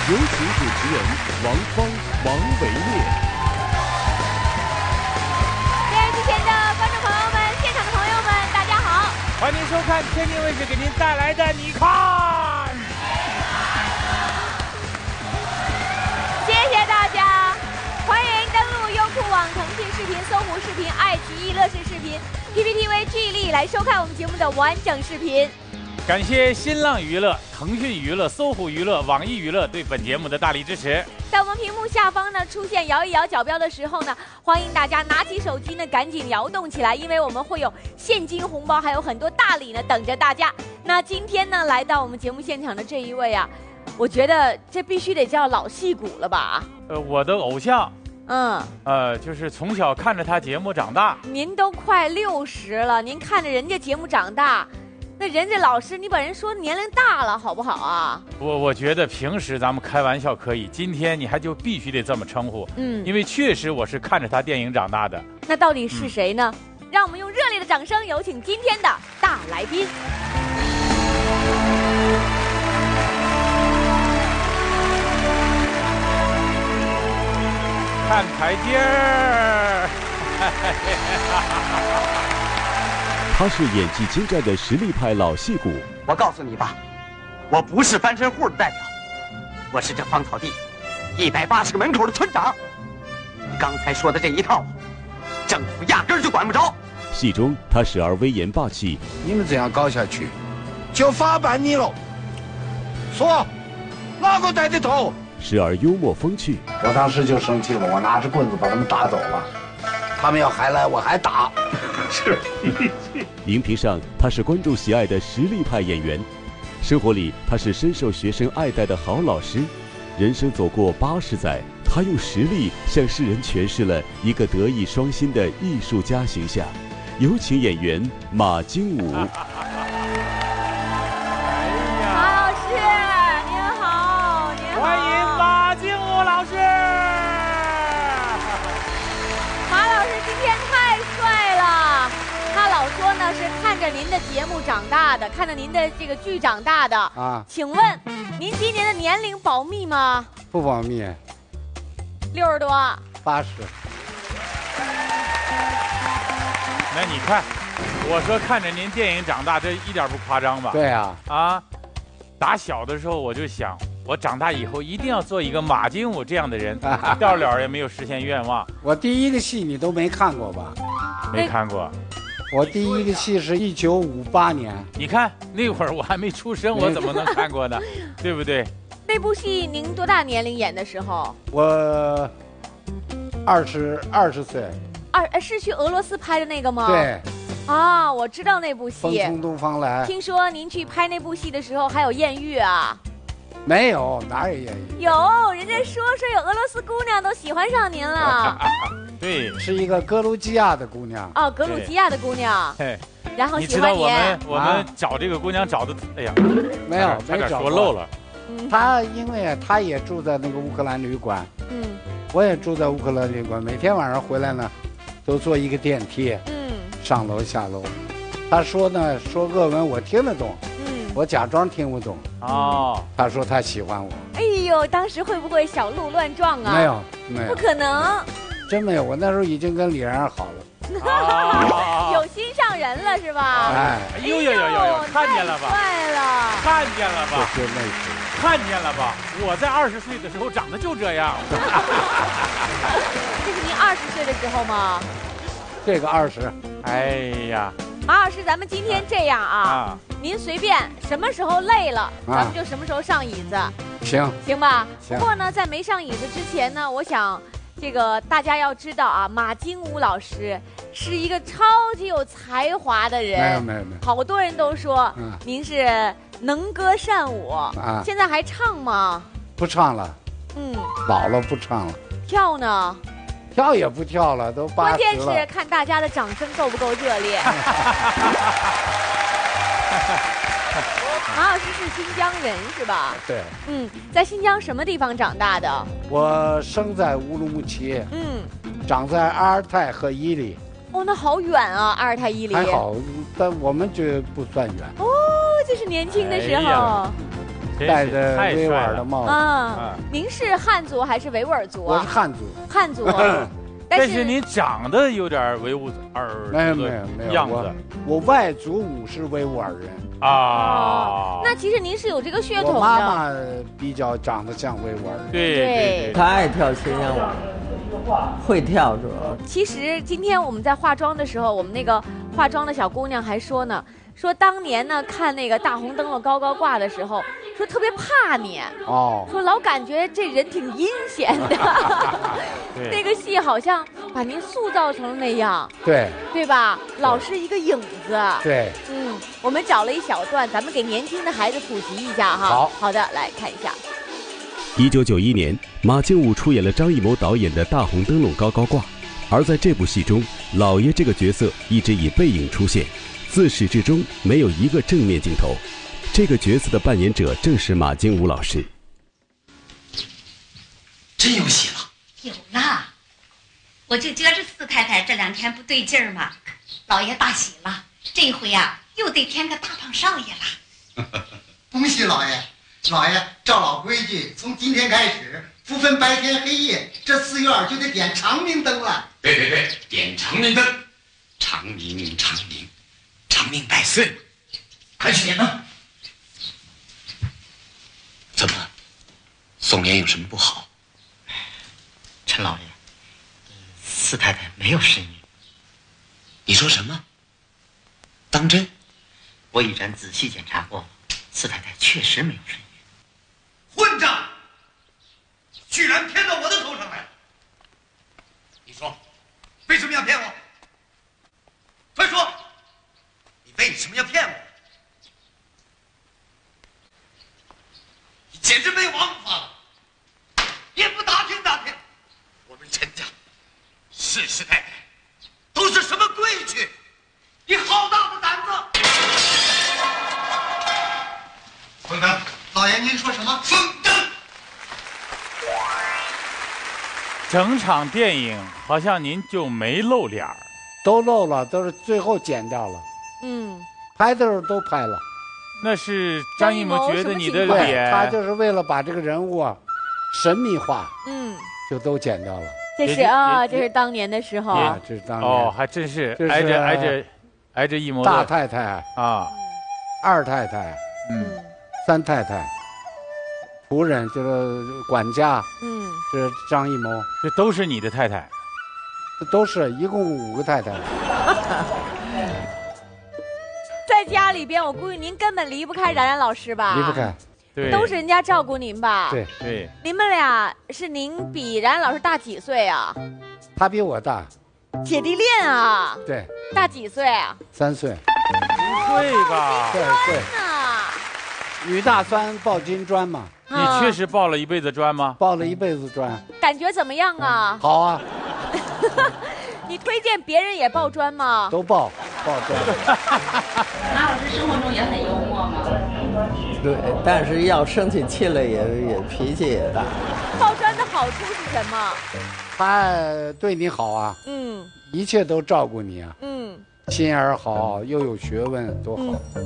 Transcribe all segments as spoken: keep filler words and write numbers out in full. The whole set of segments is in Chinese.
有请主持人王芳、王维烈。 电视机前的观众朋友们、现场的朋友们，大家好！ 欢迎收看天津卫视给您带来的《你看》。 谢谢大家，欢迎登录优酷网、腾讯视频、搜狐视频、爱奇艺、乐视视频、P P T V、G 力来收看我们节目的完整视频。 感谢新浪娱乐、腾讯娱乐、搜狐娱乐、网易娱乐对本节目的大力支持。 在我们屏幕下方呢出现摇一摇角标的时候呢，欢迎大家拿起手机呢赶紧摇动起来，因为我们会有现金红包，还有很多大礼呢等着大家。那今天呢来到我们节目现场的这一位啊，我觉得这必须得叫老戏骨了吧？ 呃，我的偶像。 嗯， 呃，就是从小看着他节目长大。 您都快六十了，您看着人家节目长大。那人家老师，你把人说年龄大了，好不好啊？ 我我觉得平时咱们开玩笑可以，今天你还就必须得这么称呼， 嗯，因为确实我是看着他电影长大的。 那到底是谁呢？嗯、让我们用热烈的掌声有请今天的大来宾。 看台阶儿。 他是演技精湛的实力派老戏骨。 我告诉你吧，我不是翻身户的代表，我是这芳草地一百八十个门口的村长。你刚才说的这一套，政府压根儿就管不着。 戏中他时而威严霸气， 你们这样搞下去，就法办你喽。说，哪个带的头？ 时而幽默风趣。 我当时就生气了，我拿着棍子把他们打走了。他们要还来，我还打。是。 荧屏上他是观众喜爱的实力派演员，生活里他是深受学生爱戴的好老师。人生走过八十载，他用实力向世人诠释了一个德艺双馨的艺术家形象。有请演员马金武。 马老师您好，您好， 欢迎马金武老师。 马老师今天太帅了，他老说呢是看着您的节目长大的，看着您的这个剧长大的啊。请问您今年的年龄保密吗？ 不保密。 六十多。 八十。 那你看，我说看着您电影长大，这一点不夸张吧？ 对啊。 啊，打小的时候我就想，我长大以后一定要做一个马金武这样的人，到了也没有实现愿望。 我第一个戏你都没看过吧？ 没看过。 我第一个戏是一九五八年。 你看那会儿我还没出生，我怎么能看过呢？对不对？ 那部戏您多大年龄演的时候？ 我二十二十岁。 二是去俄罗斯拍的那个吗？ 对。 啊，我知道那部戏。 风从东方来。 听说您去拍那部戏的时候还有艳遇啊？ 没有，哪有艳遇？ 有，人家说说有俄罗斯姑娘都喜欢上您了。 对， 是一个格鲁吉亚的姑娘。 哦，格鲁吉亚的姑娘。 对。 然后你知道我们我们找这个姑娘找的，哎呀， 没有， 差点说漏了。 她因为她也住在那个乌克兰旅馆， 嗯， 我也住在乌克兰旅馆，每天晚上回来呢，都坐一个电梯， 嗯， 上楼下楼。她说呢，说俄文我听得懂，嗯，我假装听不懂。 哦， 她说她喜欢我。 哎呦，当时会不会小鹿乱撞啊？ 没有，没有， 不可能， 真没有。我那时候已经跟李然好了。 哦、 有心上人了是吧？ 哎， 呦呦呦呦呦，看见了吧？ 帅了， 看见了吧？ 这是那时候， 看见了吧？我在二十岁的时候长得就这样。 这是您二十岁的时候吗？ 这个二十。 哎呀， 马老师，咱们今天这样啊，啊您随便什么时候累了， 啊、 咱们就什么时候上椅子。 行， 行吧。 行。 不过呢，在没上椅子之前呢，我想。这个大家要知道啊，马金武老师是一个超级有才华的人。 没有没有没有， 好多人都说、嗯、您是能歌善舞啊。现在还唱吗？ 不唱了。 嗯， 老了不唱了。 跳呢？ 跳也不跳了，都八十了。 关键是看大家的掌声够不够热烈。马老师是新疆人是吧？ 对。 嗯，在新疆什么地方长大的？ 我生在乌鲁木齐， 嗯， 长在阿尔泰和伊犁。 哦，那好远啊，阿尔泰伊犁。 还好，但我们就不算远。 哦，这是年轻的时候。 哎、 戴着维吾尔的帽子。 啊，您是汉族还是维吾尔族啊？ 我是汉族。 汉族。 但是您长得有点维吾尔没有没有没有样子。 我我外祖母是维吾尔人啊。那其实您是有这个血统的。 我妈妈比较长得像维吾尔人。 对对， 她爱跳群羊舞，会跳主要。 其实今天我们在化妆的时候，我们那个化妆的小姑娘还说呢。说当年呢看那个大红灯笼高高挂的时候，说特别怕你哦，说老感觉这人挺阴险的，那个戏好像把您塑造成那样， 对对吧？老是一个影子， 对， 嗯，我们找了一小段，咱们给年轻的孩子普及一下哈。 好好的，来看一下。 一九九一年，马静武出演了张艺谋导演的《大红灯笼高高挂》，而在这部戏中，老爷这个角色一直以背影出现。自始至终没有一个正面镜头，这个角色的扮演者正是马金武老师。 真有戏了？ 有啦，我就觉着四太太这两天不对劲儿嘛，老爷大喜了，这回呀、啊、又得添个大胖少爷了。 恭喜老爷！老爷照老规矩，从今天开始，不分白天黑夜，这四院就得点长明灯了。 对对对，点长明灯，长明长明。长命百岁，快去点灯。怎么，宋濂有什么不好？陈老爷，四太太没有身孕。你说什么？当真？我已然仔细检查过了，四太太确实没有身孕。混账！居然骗到我的头上来了！你说，为什么要骗我？快说！为什么要骗我？你简直没有王法了！也不打听打听，我们陈家世世代代都是什么规矩？你好大的胆子！ 冯登，老爷您说什么？ 冯登， 整场电影好像您就没露脸儿， 都露了，都是最后剪掉了。 嗯， 拍的时候都拍了。 那是张艺谋觉得你的对， 脸， 他就是为了把这个人物啊神秘化， 嗯， 就都剪掉了。 这是啊，这是当年的时候， 啊，这是当年哦，还真是挨着挨着挨着艺谋的大太太啊， 二太太， 嗯， 三太太，仆人就是管家， 嗯， 是张艺谋， 这都是你的太太， 这都是一共五个太太。 在家里边，我估计您根本离不开冉冉老师吧？ 离不开， 对， 都是人家照顾您吧？ 对对。 你们俩是您比冉冉老师大几岁啊？ 他比我大， 姐弟恋啊？ 对， 大几岁啊？ 三岁。 不会吧？ 对对。女大三抱金砖嘛。 你确实抱了一辈子砖吗？ 抱了一辈子砖。 感觉怎么样啊？ 好啊。 你推荐别人也抱砖吗？ 都抱，抱砖。 马老师生活中也很幽默吗？ 对，但是要生起气来也也脾气也大。 抱砖的好处是什么？ 他对你好啊， 嗯， 一切都照顾你啊， 嗯， 心眼儿好，又有学问，多好。 嗯、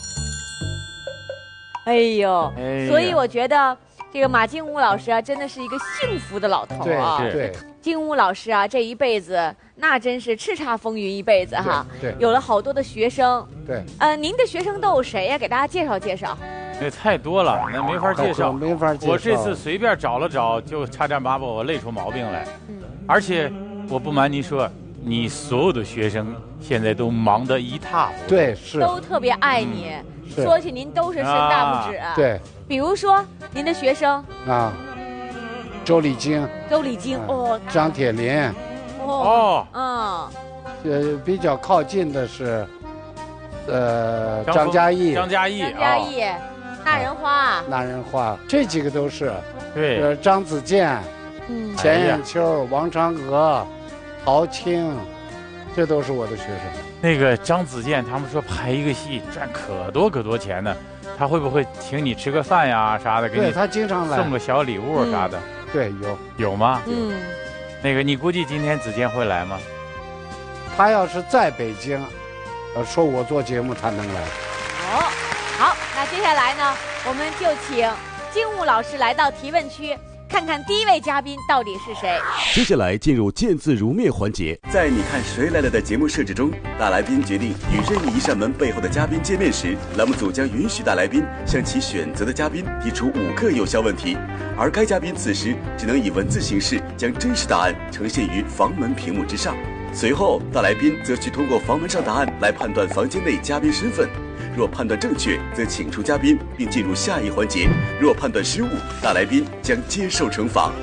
哎呦，哎所以我觉得这个马金武老师啊，真的是一个幸福的老头啊。 对对。 金武老师啊，这一辈子那真是叱咤风云一辈子哈， 对， 有了好多的学生， 对， 呃，您的学生都有谁呀？给大家介绍介绍。 那太多了，那没法介绍， 没法介绍。 我这次随便找了找，就差点把我累出毛病来。嗯，而且我不瞒您说，你所有的学生现在都忙得一塌糊涂， 对，是都特别爱你。 嗯、 说起您都是伸大拇指、啊。 对， 比如说您的学生啊。周礼京， 周礼京哦， 张铁林， 哦， 嗯， 呃，比较靠近的是，呃，张嘉译， 张嘉译， 张嘉译，那人花， 那人花，这几个都是， 对， 呃，张子健， 嗯， 钱雁秋、王长娥、陶青，这都是我的学生。 那个张子健，他们说拍一个戏赚可多可多钱呢，他会不会请你吃个饭呀啥的？给你对他经常来送个小礼物啥的。 嗯对，有有吗？ 嗯， 那个你估计今天子健会来吗？ 他要是在北京，呃，说我做节目他能来。 哦，好，那接下来呢， 我们就请金武老师来到提问区，看看第一位嘉宾到底是谁。 接下来进入见字如面环节。 在你看谁来了的节目设置中，大来宾决定与任意一扇门背后的嘉宾见面时，栏目组将允许大来宾向其选择的嘉宾提出五个有效问题，而该嘉宾此时只能以文字形式将真实答案呈现于房门屏幕之上。随后，大来宾则需通过房门上答案来判断房间内嘉宾身份。若判断正确，则请出嘉宾并进入下一环节；若判断失误，大来宾将接受惩罚。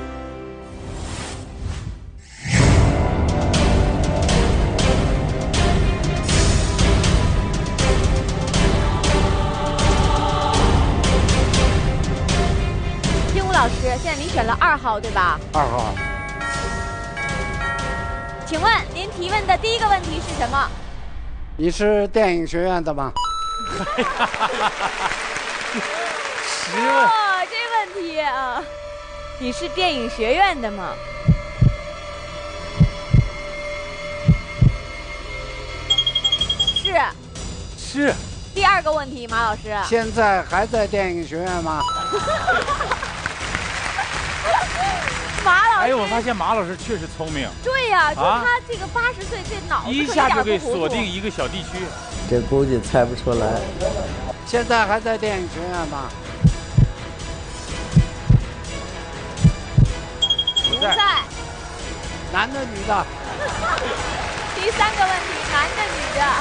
金武老师，现在您选了二号对吧？ 二号。 请问您提问的第一个问题是什么？ 你是电影学院的吗？ 十问。哦，这问题啊，你是电影学院的吗？是。 是。 第二个问题，马老师。 现在还在电影学院吗？ 马老师， 哎，我发现马老师确实聪明。 对呀、啊，就他这个八十岁，这脑子一下就给锁定一个小地区。 这估计猜不出来。 现在还在电影学院吗？ 不在。 男的女的？ 第三个问题，男的女的？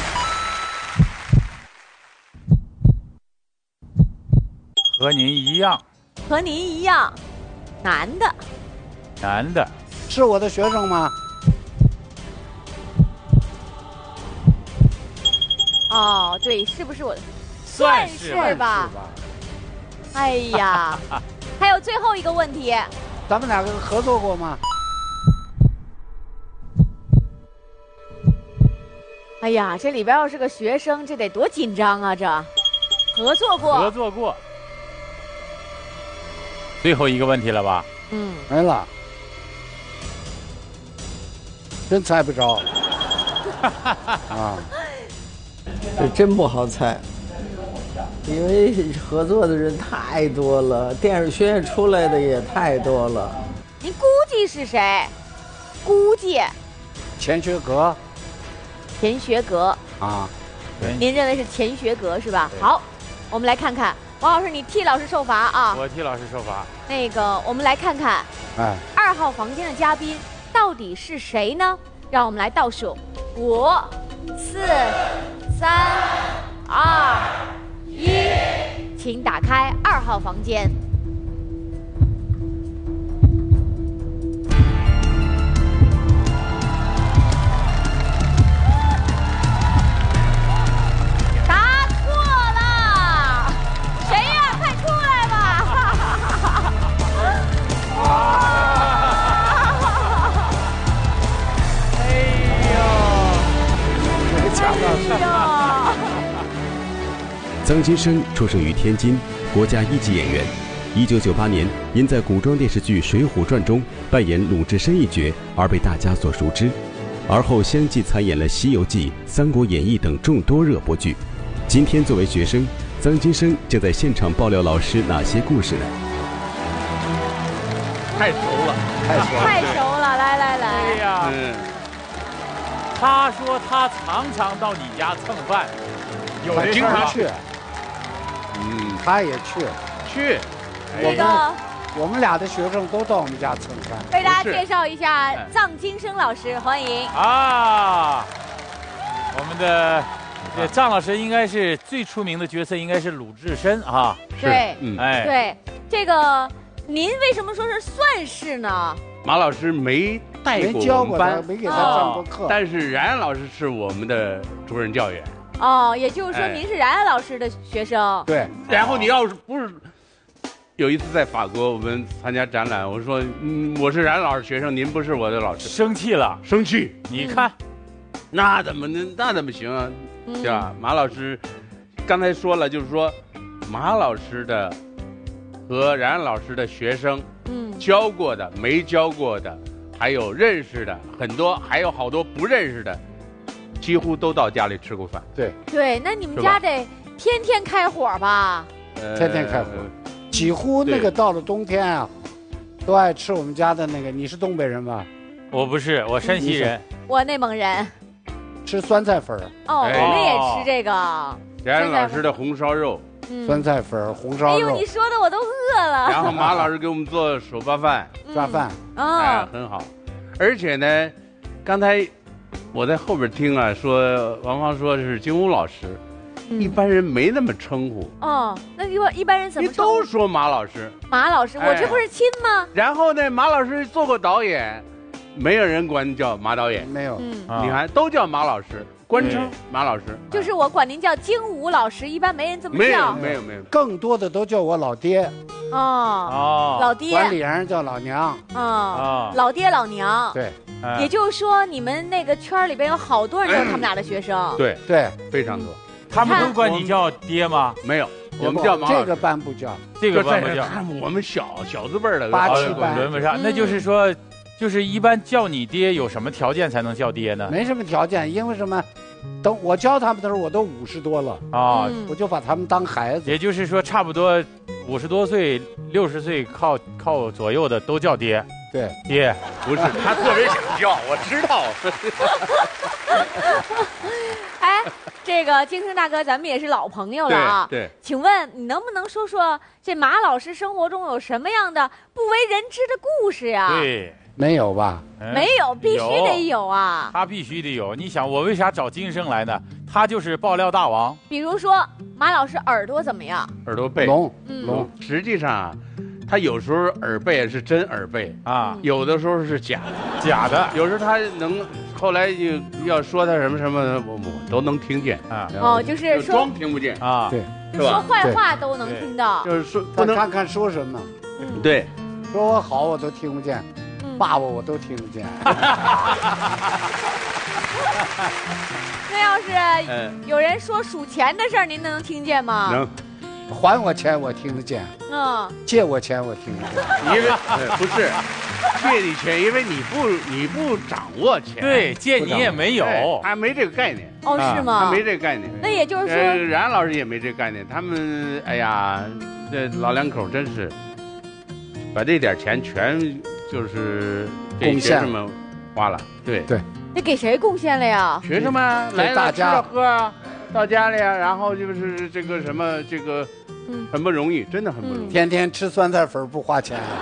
和您一样。 和您一样，男的。 男的。 是我的学生吗？ 哦，对，是不是我的？ 算是吧？哎呀，还有最后一个问题， 咱们两个合作过吗？ 哎呀，这里边要是个学生，这得多紧张啊！这合作过， 合作过。最后一个问题了吧？ 嗯， 没了，真猜不着。啊。 这真不好猜，因为合作的人太多了，电影学院出来的也太多了。 您估计是谁？估计钱学阁。 钱学阁啊， 您认为是钱学阁是吧？好，我们来看看，王老师，你替老师受罚啊！ 我替老师受罚。 那个，我们来看看，哎，二号房间的嘉宾到底是谁呢？让我们来倒数，五、四。三、二、一，请打开二号房间。答错了，谁呀？快出来吧！ 哎呦， 这抢到是。 臧金生出生于天津，国家一级演员。一九九八年，因在古装电视剧《水浒传》中扮演鲁智深一角而被大家所熟知，而后相继参演了《西游记》《三国演义》等众多热播剧。今天作为学生，臧金生将在现场爆料老师哪些故事呢？ 太熟了， 太熟了， 太熟了！来来来， 对呀，嗯，他说他常常到你家蹭饭，有这经常去。嗯，他也去去。 这个我们俩的学生都到我们家蹭饭。 为大家介绍一下臧金生老师，欢迎啊！我们的这臧老师应该是最出名的角色，应该是鲁智深啊。 对， 嗯，哎， 对，这个您为什么说是算是呢？ 马老师没带过我们班， 没给他上过课， 但是冉冉老师是我们的主任教员。 哦，也就是说您是冉冉老师的学生。 对，然后你要是不是有一次在法国我们参加展览，我说嗯我是冉老师学生，您不是我的老师， 生气了， 生气， 你看， 那怎么能那怎么行啊？对吧？马老师刚才说了，就是说马老师的和冉老师的学生，嗯，教过的、没教过的，还有认识的很多，还有好多不认识的。几乎都到家里吃过饭。 对对，那你们家得天天开火吧？ 呃天天开火，几乎那个到了冬天啊，都爱吃我们家的那个。你是东北人吧？ 我不是，我山西人。 我内蒙人。 吃酸菜粉哦，我们也吃这个。 冉老师的红烧肉， 酸菜粉、红烧肉。 哎呦，你说的我都饿了。 然后马老师给我们做手扒饭、 抓饭， 哎，很好。而且呢，刚才我在后边听啊，说王芳说是金武老师。一般人没那么称呼哦，那一般一般人怎么称呼？都说马老师。 马老师，我这不是亲吗？ 然后呢，马老师做过导演，没有人管你叫马导演， 没有。 嗯， 你看都叫马老师，官称马老师。 就是我管您叫精武老师，一般没人这么叫。 没有没有没有， 更多的都叫我老爹。 哦哦，老爹。 管理人叫老娘。 哦，老爹老娘。 对。 也就是说，你们那个圈里边有好多人都是他们俩的学生。 对对， 非常多。 他们都管你叫爹吗？ 没有，我们叫马老师。 这个班不叫， 这个班不叫。 他们我们小小字辈的八七班轮不上。那就是说，就是一般叫你爹有什么条件才能叫爹呢？ 没什么条件，因为什么？等我教他们的时候，我都五十多了啊， 我就把他们当孩子。 也就是说，差不多五十多岁、六十岁靠靠左右的都叫爹。 对， 爹不是他特别想叫，我知道。 哎，这个京生大哥，咱们也是老朋友了啊。 对， 请问你能不能说说这马老师生活中有什么样的不为人知的故事呀？ 对， 没有吧？ 没有，必须得有啊。 他必须得有。你想，我为啥找京生来呢？他就是爆料大王。 比如说，马老师耳朵怎么样？ 耳朵背聋， 聋。实际上啊。他有时候耳背是真耳背啊，有的时候是假的， 假的。 有时候他能，后来就要说他什么什么，我我都能听见啊。 哦，就是说装听不见啊， 对， 就说坏话都能听到。 就是说不能看看说什么， 对， 说我好我都听不见，骂我我都听不见。 那要是有人说数钱的事儿，您能听见吗？ 能。 还我钱我听得见，嗯，借我钱我听得见， 因为不是借你钱，因为你不你不掌握钱， 对，借你也没有， 他没这个概念。 哦，是吗？ 他没这个概念。 那也就是说， 冉老师也没这个概念。他们哎呀，这老两口真是把这点钱全就是给学生们花了。对对， 那给谁贡献了呀？ 学生们来大家喝啊。到家里啊，然后就是这个什么，这个，嗯，很不容易，真的很不容易。 天天吃酸菜粉不花钱啊。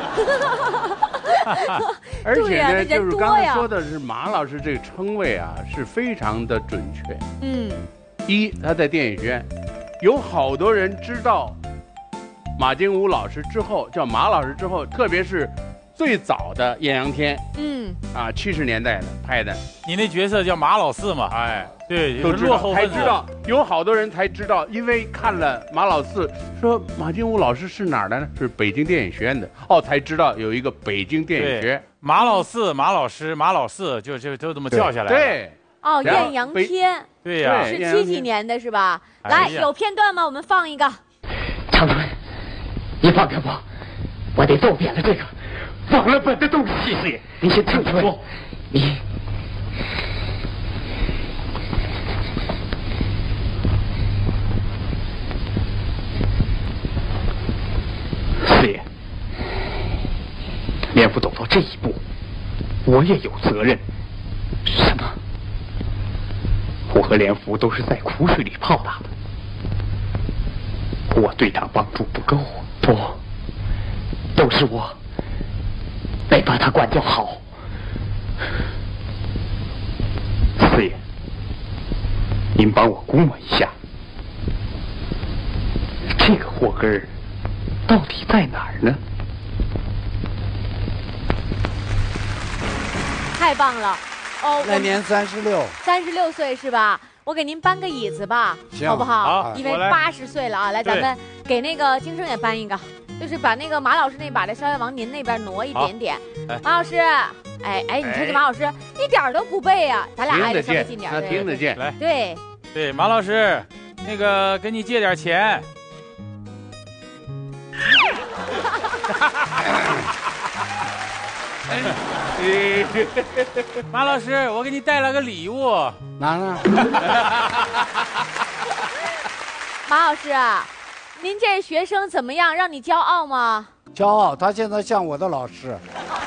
而且呢，就是刚才说的是马老师这个称谓啊，是非常的准确。嗯，一他在电影学院，有好多人知道马金武老师之后，叫马老师之后，特别是最早的艳阳天，嗯，啊，七十年代的拍的。 你那角色叫马老四嘛？ 哎。 对， 都知道，才知道，有好多人才知道，因为看了马老四，说马金武老师是哪儿的呢？是北京电影学院的，哦，才知道有一个北京电影学。 马老四、马老师、马老四，就就就这么叫下来。 对， 哦，艳阳天， 对呀， 是七几年的是吧？来，有片段吗？我们放一个。 长春，你放开我，我得揍扁了这个忘了本的东西。四爷，你先听我说，你。四爷，连府走到这一步，我也有责任。什么？我和连府都是在苦水里泡大的，我对他帮助不够，不，都是我没把他管教好。四爷，您帮我估摸一下，这个祸根儿到底在哪儿呢？ 太棒了！哦， 那年三十六， 三十六岁是吧？我给您搬个椅子吧，好不好？ 好， 因为八十岁了啊，来，咱们给那个京生也搬一个，就是把那个马老师那把的稍微往您那边挪一点点。马老师，哎哎，你看这马老师一点都不背啊，咱俩挨得稍微近点， 他听得见。 来， 对对，马老师，那个跟你借点钱。马老师，我给你带了个礼物， 拿呢？ 马老师啊， 您这学生怎么样？让你骄傲吗？ 骄傲，他现在像我的老师。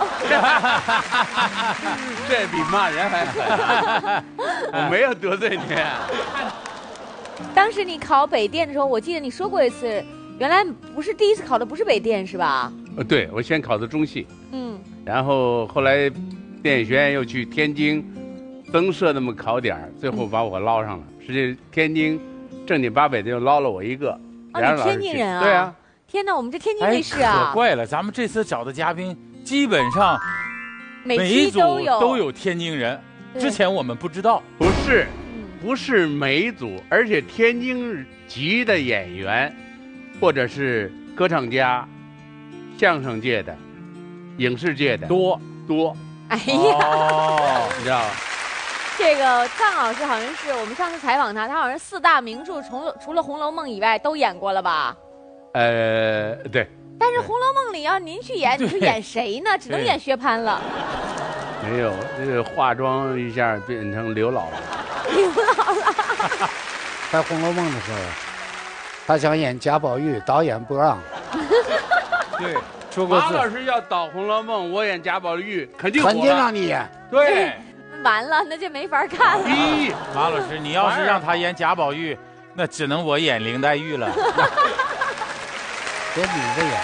这比骂人还狠。我没有得罪你。 当时你考北电的时候，我记得你说过一次，原来不是第一次考的不是北电是吧？ 呃，对，我先考的中戏， 嗯， 然后后来电影学院又去天津增设那么考点，最后把我捞上了。实际天津正经八百的又捞了我一个。 哦，你天津人啊？ 对啊。 天哪，我们这天津卫视啊！ 可怪了，咱们这次找的嘉宾基本上每一组都有都有天津人，之前我们不知道。 不是，不是每一组，而且天津籍的演员，或者是歌唱家、相声界的、影视界的多多。 哎呀， 哦，你知道吧？ 这个臧老师好像是我们上次采访他，他好像四大名著除了除了《红楼梦》以外都演过了吧？ 呃，对。 但是《红楼梦》里要您去演，你说演谁呢？只能演薛蟠了。 没有，这个化妆一下变成刘姥姥。 刘姥姥。 在《红楼梦》的时候，他想演贾宝玉，导演不让。 对，说过。 马老师要导《红楼梦》，我演贾宝玉，肯定肯定让你演。 对。 完了，那就没法看了。 咦，马老师，你要是让他演贾宝玉，那只能我演林黛玉了。 给你的演，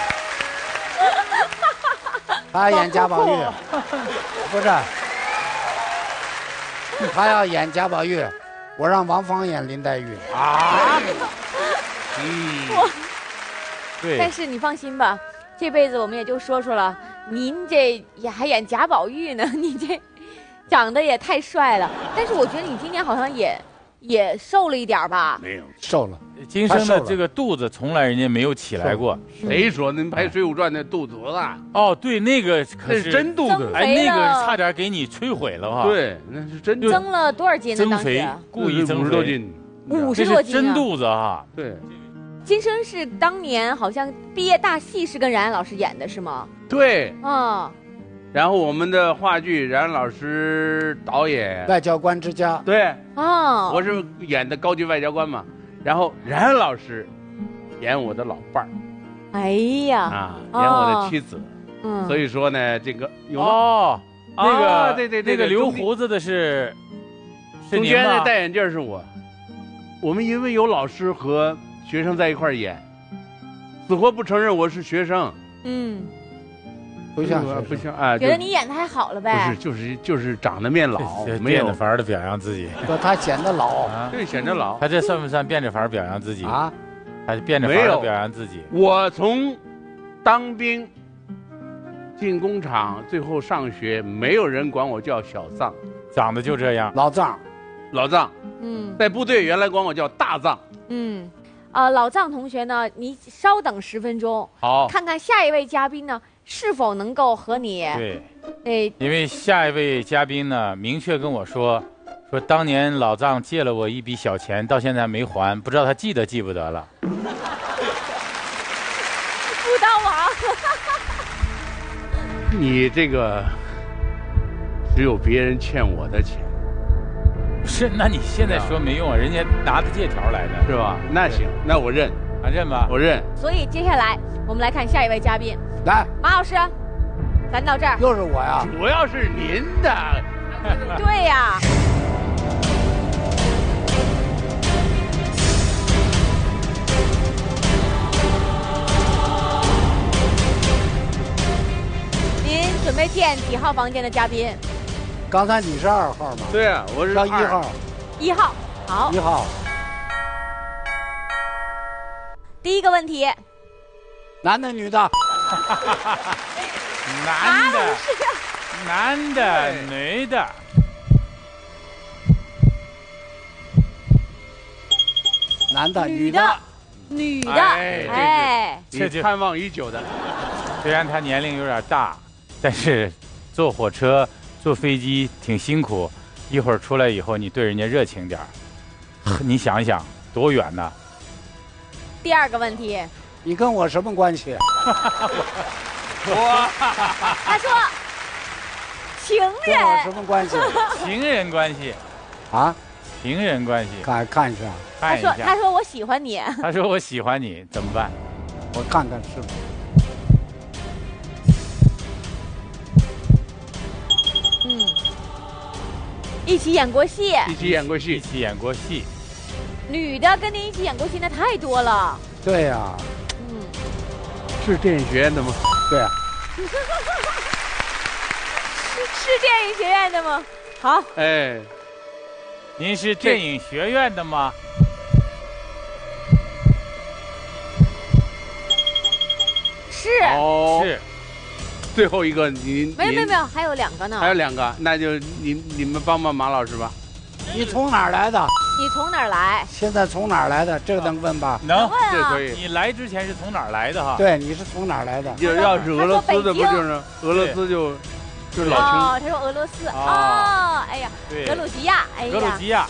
他要演贾宝玉，不是，他要演贾宝玉，我让王芳演林黛玉啊。 嗯，对。但是你放心吧，这辈子我们也就说说了，您这也还演贾宝玉呢，你这长得也太帅了。但是我觉得你今年好像也也瘦了一点吧？ 没有， 瘦了。 金生的这个肚子从来人家没有起来过。 谁说您拍《水浒传》那肚子多大？ 哦，对，那个可是真肚子， 哎，那个差点给你摧毁了哈。 对，那是真增了多少斤呢？ 增肥，故意增五十多斤， 五十多斤， 真肚子哈。 对， 金生是当年好像毕业大戏是跟冉冉老师演的是吗？ 对， 嗯。 然后我们的话剧，冉冉老师导演， 外交官之家。 对， 哦， 我是演的高级外交官嘛。然后冉冉老师演我的老伴儿， 哎呀， 啊，演我的妻子。 嗯， 所以说呢，这个有哦，那个对对那个留胡子的是， 中间的戴眼镜是我。我们因为有老师和学生在一块儿演，死活不承认我是学生。 嗯。 不像不像啊！ 觉得你演的还好了呗？ 不是，就是就是长得面老， 变着法儿的表扬自己。 说他显得老， 对，显得老。 他这算不算变着法儿表扬自己啊？ 还是变着法儿的表扬自己？ 我从当兵进工厂，最后上学，没有人管我叫小臧， 长得就这样。 老臧， 老臧。 嗯， 在部队原来管我叫大臧。 嗯，呃，老臧同学呢，你稍等十分钟， 好， 看看下一位嘉宾呢。是否能够和你对？ 哎， 因为下一位嘉宾呢，明确跟我说，说当年老臧借了我一笔小钱，到现在没还，不知道他记得记不得了。 不当王， 你这个只有别人欠我的钱。 是，那你现在说没用啊，人家拿着借条来的， 是吧？那行，那我认， 啊认吧， 我认。 所以接下来我们来看下一位嘉宾。 来， 马老师，咱到这儿。 又是我呀？ 主要是您的。 对呀。您准备见几号房间的嘉宾？ 刚才你是二号吗？ 对啊，我是一号。 一号，好。 一号。 第一个问题。 男的女的？ 男的，男的，女的。 男的，女的， 女的，哎， 这就盼望已久的。 虽然他年龄有点大，但是坐火车、坐飞机挺辛苦。一会儿出来以后，你对人家热情点儿。你想一想，多远呢？ 第二个问题。 你跟我什么关系？ 我他说情人。 跟我什么关系？ 情人关系。 啊？ 情人关系， 看看一下。 看一下。 他说：“他说我喜欢你。” 他说我喜欢你，怎么办？ 我看看是不是。 嗯，一起演过戏， 一起演过戏， 一起演过戏。 女的跟您一起演过戏那太多了。 对呀、啊。 嗯。 是电影学院的吗？ 对啊。 是是电影学院的吗？好。 哎， 您是电影学院的吗？ 是。 哦， 是。 最后一个你没有没有没有，还有两个呢。 还有两个，那就你你们帮帮马老师吧。 你从哪儿来的？ 你从哪儿来？ 现在从哪儿来的？这个能问吧？ 能， 问啊。 这可以。 你来之前是从哪儿来的哈？ 对，你是从哪儿来的？ 就要是俄罗斯的，不就是俄罗斯就就是老清。哦，他说俄罗斯。哦，哎呀， 对， 格鲁吉亚，哎呀， 格鲁吉亚。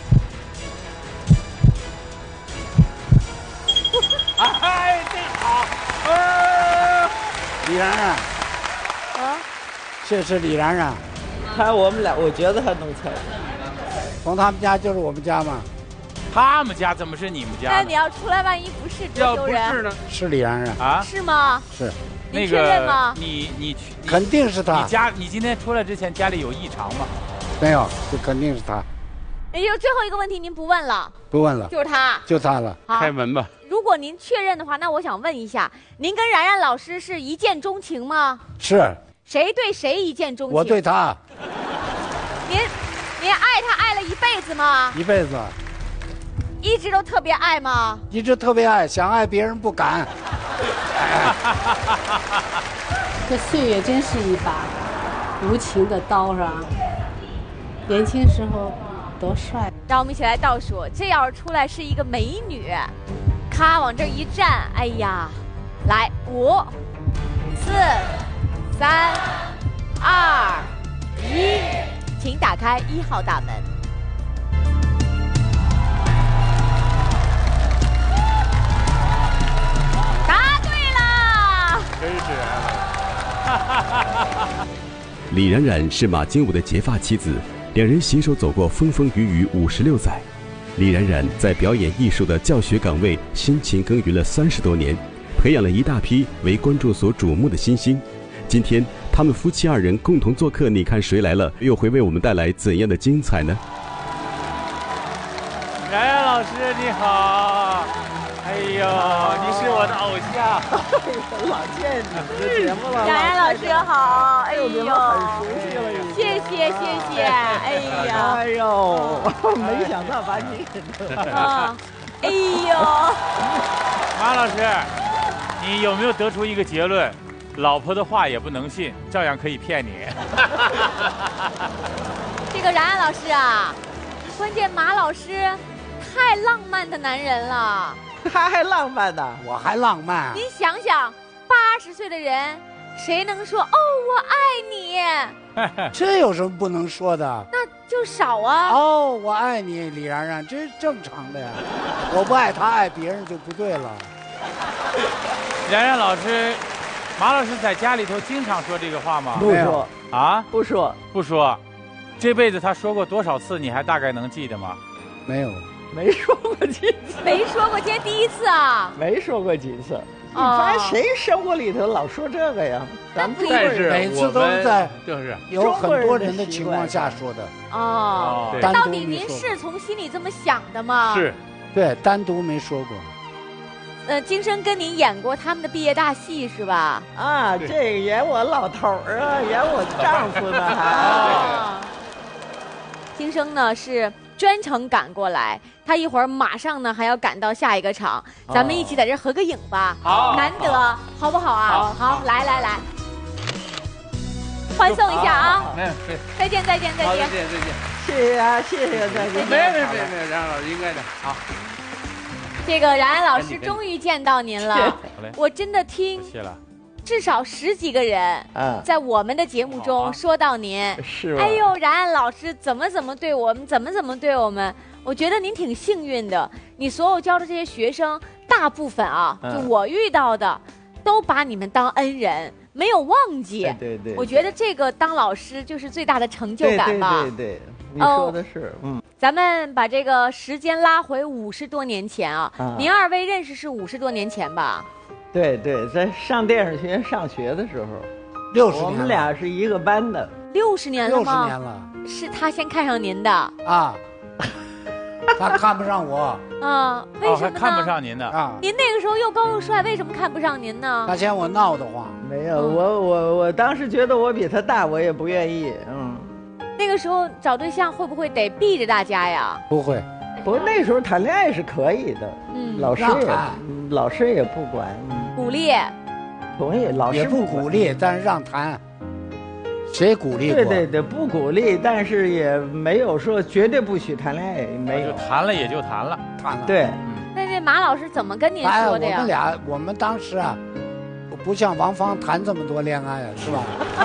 哎，这好。 呃，李然然。 啊。 这是李然然。 还有我们俩，我觉得他能猜。 从他们家就是我们家嘛。 他们家怎么是你们家？ 那你要出来，万一不是， 要不是呢？ 是李然然啊？ 是吗？ 是。 你确认吗？ 你你肯定是他。 你家你今天出来之前家里有异常吗？ 没有，就肯定是他。 哎呦，最后一个问题您不问了？ 不问了。 就是他。 就他了。 开门吧。 如果您确认的话，那我想问一下，您跟然然老师是一见钟情吗？ 是。 谁对谁一见钟情？ 我对他。 您您爱他爱了一辈子吗？ 一辈子。 一直都特别爱吗？ 一直特别爱，想爱别人不敢。 这岁月真是一把无情的刀啊！年轻时候多帅！ 让我们一起来倒数，这要是出来是一个美女，咔往这一站，哎呀，来五、四、三、二、一，请打开一号大门。答对了！ 真是。 李然然是马金武的结发妻子，两人携手走过风风雨雨五十六载。李然然在表演艺术的教学岗位辛勤耕耘了三十多年，培养了一大批为观众所瞩目的新星。今天他们夫妻二人共同做客，你看谁来了，又会为我们带来怎样的精彩呢？ 然然老师你好。哎呦，你是我的偶像， 老见你们的节目了。 然然老师好，哎呦， 很熟悉了已经。 谢谢谢谢，哎呀， 哎呦，没想到把你给啊，哎呦， 马老师，你有没有得出一个结论？老婆的话也不能信，照样可以骗你。 这个然然老师啊，关键马老师太浪漫的男人了。 他还浪漫呢， 我还浪漫。 您想想，八十岁的人，谁能说哦我爱你？这有什么不能说的？ 那就少啊。 哦，我爱你，李然然，这是正常的呀。我不爱他，爱别人就不对了。 然然老师，马老师在家里头经常说这个话吗？ 不说啊， 不说不说。这辈子他说过多少次？你还大概能记得吗？ 没有。 没说过几次， 没说过，今天第一次啊！ 没说过几次，你发现谁生活里头老说这个呀？咱们但是每次都是在就是有很多人的情况下说的。 哦，到底您是从心里这么想的吗？ 是， 对，单独没说过。 呃，金生跟您演过他们的毕业大戏是吧？ 啊，这个演我老头儿啊，演我丈夫呢还。 金生呢是专程赶过来，他一会儿马上呢还要赶到下一个场，咱们一起在这合个影吧。 好， 难得，好不好啊？ 好， 好，来来来，欢送一下啊！ 没有， 再见再见再见， 再见再见， 谢谢啊，谢谢再见。 没没没没，然老师应该的，好。 这个然然老师终于见到您了，我真的听。 谢了。 至少十几个人在我们的节目中说到您， 是哎呦，然然老师怎么怎么对我们，怎么怎么对我们，我觉得您挺幸运的。你所有教的这些学生，大部分啊，就我遇到的，都把你们当恩人， 没有忘记。 对对对， 我觉得这个当老师就是最大的成就感吧。 对对对对，你说的是，哦、嗯。 咱们把这个时间拉回五十多年前啊，啊您二位认识是五十多年前吧？ 对对，在上电视学院上学的时候， 六十年， 我们俩是一个班的。 六十年了吗？ 六十年了。 是他先看上您的啊。他看不上我， 啊，为什么呢？ 哦、他看不上您的啊！ 您那个时候又高又帅，为什么看不上您呢？ 他嫌我闹得慌。 没有，嗯、我我我当时觉得我比他大，我也不愿意。嗯， 那个时候找对象会不会得避着大家呀？ 不会， 不过那时候谈恋爱是可以的，嗯，老师也老师也不管， 鼓励， 同意，老师也不鼓励，但是让谈。谁鼓励过？ 对对对，不鼓励，但是也没有说绝对不许谈恋爱，没有， 谈了也就谈了， 谈了。 对， 嗯、那这马老师怎么跟您说的呀？ 哎、我们俩，我们当时啊，不像王芳谈这么多恋爱啊，是吧？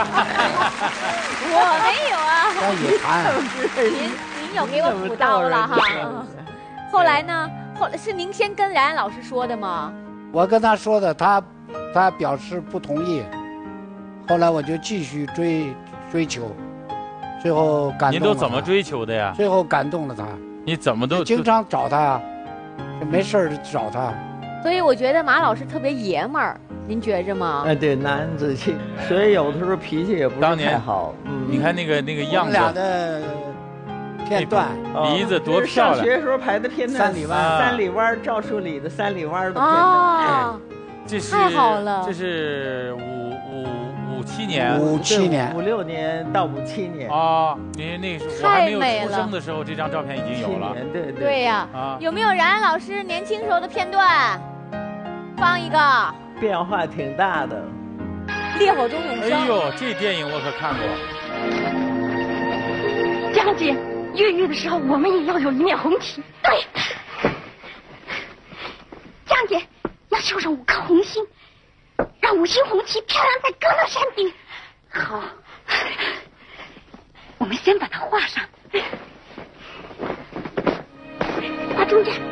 我没有啊。 那也谈。 您您有给我补刀了哈。后来呢？后来是您先跟冉冉老师说的吗？ 我跟他说的，他他表示不同意。后来我就继续追追求，最后感动了他。 您都怎么追求的呀？ 最后感动了他。 你怎么都经常找他呀？没事儿找他。 所以我觉得马老师特别爷们儿，您觉着吗？ 哎，对，男子气，所以有的时候脾气也不是太好。 嗯，你看那个那个样子。 我们俩的片段， 鼻子多漂亮。 上学时候拍的片段， 三里湾， 三里湾赵树理的三里湾的片段。 哦， 这是太好了。 这是五五。五七年， 五七年， 五六年到五七年啊！您那时候我还没有出生的时候，这张照片已经有了。 对对对呀，啊，有没有冉冉老师年轻时候的片段？放一个。 变化挺大的。 烈火中永生。 哎呦，这电影我可看过。 江姐，越狱的时候我们也要有一面红旗。对。江姐要绣上五颗红心。让五星红旗飘扬在歌乐山顶。好，我们先把它画上，画中间。